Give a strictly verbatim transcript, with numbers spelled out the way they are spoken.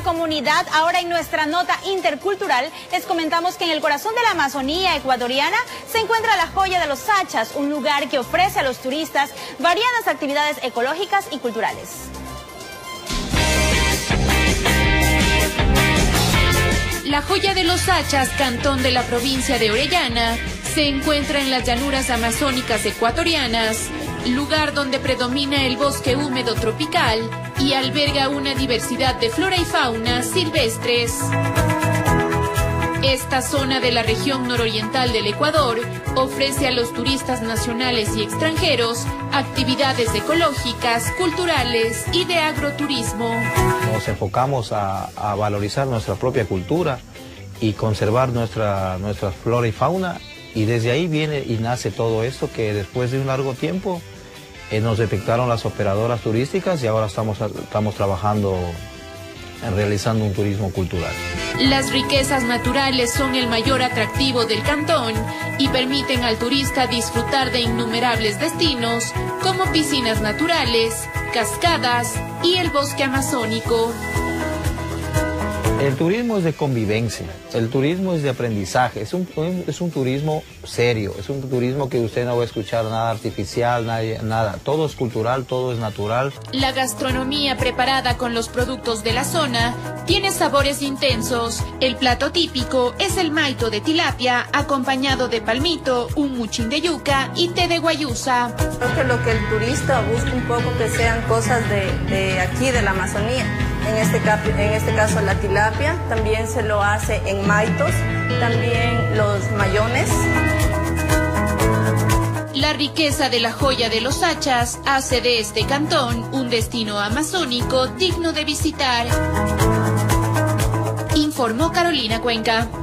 comunidad. Ahora en nuestra nota intercultural les comentamos que en el corazón de la Amazonía ecuatoriana se encuentra la joya de los Sachas, un lugar que ofrece a los turistas variadas actividades ecológicas y culturales. La joya de los Sachas, cantón de la provincia de Orellana, se encuentra en las llanuras amazónicas ecuatorianas, lugar donde predomina el bosque húmedo tropical y alberga una diversidad de flora y fauna silvestres. Esta zona de la región nororiental del Ecuador ofrece a los turistas nacionales y extranjeros actividades ecológicas, culturales y de agroturismo. Nos enfocamos a, a valorizar nuestra propia cultura y conservar nuestra, nuestra flora y fauna, y desde ahí viene y nace todo esto, que después de un largo tiempo eh, nos detectaron las operadoras turísticas y ahora estamos, estamos trabajando en realizando un turismo cultural. Las riquezas naturales son el mayor atractivo del cantón y permiten al turista disfrutar de innumerables destinos como piscinas naturales, cascadas y el bosque amazónico. El turismo es de convivencia, el turismo es de aprendizaje, es un, es un turismo serio, es un turismo que usted no va a escuchar nada artificial, nada, nada, todo es cultural, todo es natural. La gastronomía preparada con los productos de la zona tiene sabores intensos. El plato típico es el maito de tilapia, acompañado de palmito, un muchín de yuca y té de guayusa. Creo que lo que el turista busca un poco que sean cosas de, de aquí, de la Amazonía. En este, en este caso la tilapia, también se lo hace en maitos, también los mayones. La riqueza de la joya de los Sachas hace de este cantón un destino amazónico digno de visitar. Informó Carolina Cuenca.